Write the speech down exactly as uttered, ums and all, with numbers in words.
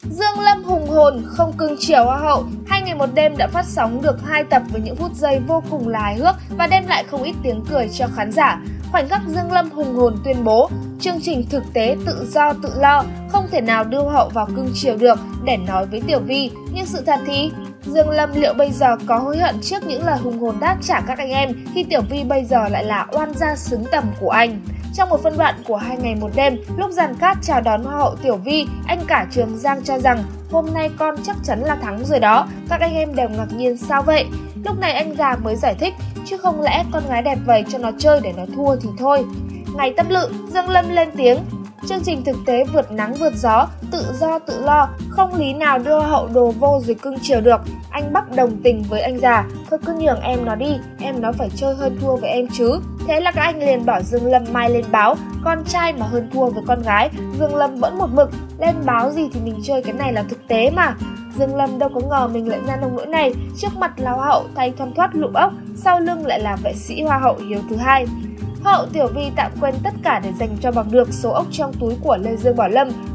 Dương Lâm hùng hồn không cưng chiều Hoa hậu. Hai ngày một đêm đã phát sóng được hai tập với những phút giây vô cùng là hài hước và đem lại không ít tiếng cười cho khán giả. Khoảnh khắc Dương Lâm hùng hồn tuyên bố chương trình thực tế tự do tự lo, không thể nào đưa Hoa hậu vào cưng chiều được để nói với Tiểu Vy. Nhưng sự thật thì Dương Lâm liệu bây giờ có hối hận trước những lời hùng hồn đáp trả các anh em khi Tiểu Vy bây giờ lại là oan gia xứng tầm của anh. Trong một phân đoạn của hai ngày một đêm, lúc dàn cát chào đón Hoa hậu Tiểu Vy, anh cả Trường Giang cho rằng hôm nay con chắc chắn là thắng rồi đó. Các anh em đều ngạc nhiên sao vậy? Lúc này anh già mới giải thích, chứ không lẽ con gái đẹp vậy cho nó chơi để nó thua thì thôi. Ngày tâm lự, Dương Lâm lên tiếng, chương trình thực tế vượt nắng vượt gió, tự do tự lo, không lý nào đưa Hoa hậu đồ vô rồi cưng chiều được. Anh Bắc đồng tình với anh già, thôi cứ nhường em nó đi, em nó phải chơi hơn thua với em chứ. Thế là các anh liền bảo Dương Lâm mai lên báo, con trai mà hơn thua với con gái. Dương Lâm vẫn một mực, lên báo gì thì mình chơi cái này là thực tế mà. Dương Lâm đâu có ngờ mình lại ra nông nỗi này, trước mặt là Hoa hậu thay thoăn thoắt lụm ốc, sau lưng lại là vệ sĩ Hoa hậu hiếu thứ hai. Hoa hậu Tiểu Vy tạm quên tất cả để dành cho bằng được số ốc trong túi của Lê Dương Bảo Lâm,